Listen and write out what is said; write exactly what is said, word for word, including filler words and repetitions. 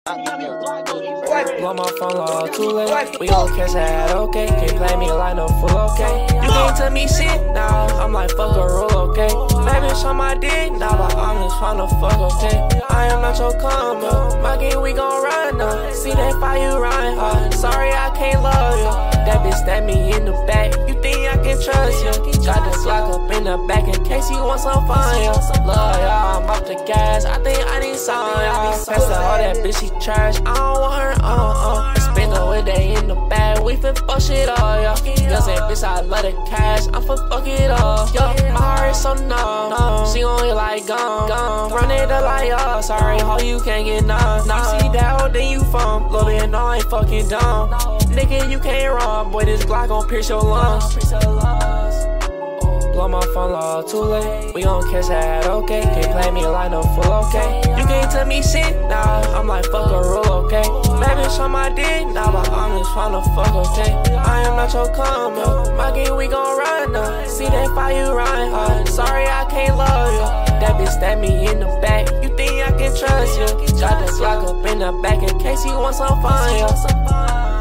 Blow my phone low, too late. We gon' catch that, okay? Can't play me like no fool, okay? You can't tell me shit, nah. I'm like, fuck a rule, okay? Bad bitch on my dick, nah, but I'm just tryna fuck, okay? I am not your combo. My game, we gon' run now. See that fire rhyme hard. Sorry, I can't love you. That bitch stabbed me in the back. You think I can trust you? Got this lock up in the back in case you want some fun, yo. Love y'all, I'm off the gas. I think I need some, y'all. Pass her all that bitch, she trash. I don't want her, uh, uh. Spin her with that in the bag. We fin' fuck shit all, yo. Girl say, bitch, I love the cash. I'm fin' fuck it all, yo. My heart is so numb. She gon' hit like gum, gum. Run it up like, oh, sorry, how you can't get none. Now see that hoe, then you from. Little bit, no, I ain't fucking dumb. Nigga, you can't run. Boy, this Glock gon' pierce your lungs. Blow my phone low, too late. We gon' catch that, okay? Can't play me like no fool, okay? You can't tell me shit, nah. I'm like, fuck a rule, okay? Bad bitch on my dick, nah, but I'm just tryna fuck, okay? I am not your combo. My game, we gon' run now. See that fire rhyme hard. Sorry, I can't love you. That bitch stabbed me in the back. You think I can trust you? Got this lock up in the back in case you want some fun, yo.